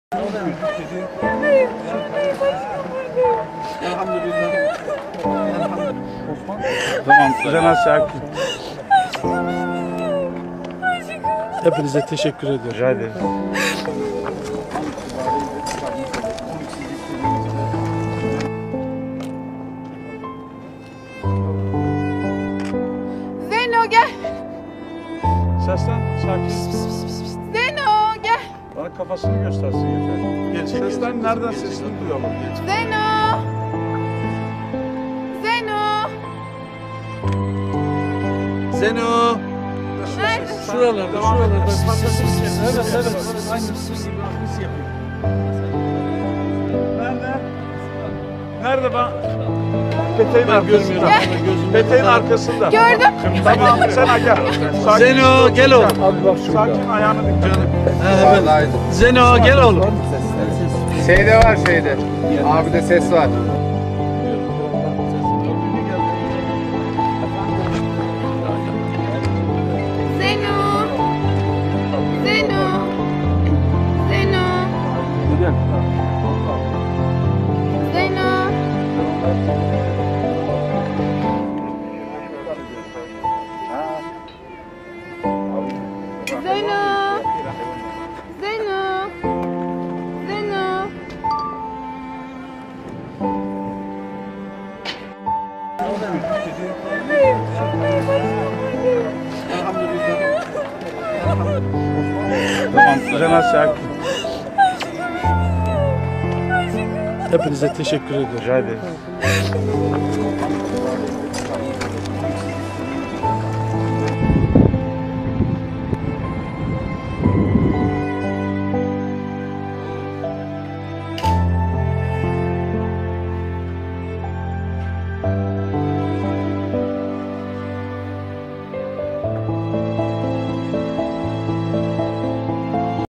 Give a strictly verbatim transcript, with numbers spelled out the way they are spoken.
Tamam, Canan sakin. Hepinize teşekkür ediyorum. Rica ederim. Zeyno gel. Seslen, sakin. Zeyno gel. Bana kafasını göstersin yeter. Geç, seslen, nereden sesini duyalım. Geç. Zeyno. Zeyno. Zeno. Nerede? Şuralarda, şuralarda. Evet, evet. Aynı pis yapıyor. Nerede? Nerede ben? Peteğin arkasında. Gözüm. Peteğin arkasında. Gördüm. Tamam, sen gel. Sakin. Zeno gel oğlum. Abi bak şurada. Sakin, ayağını dik canım. Evet. Zeno gel oğlum. Şeyde var şeyde. Abi de ses var. Zeyno. Zeyno. Zeyno. Zeyno. Zeyno. Zeyno. Zeyno. Tamam, Canan sakin. Hepinize teşekkür ediyorum. Rica ederim.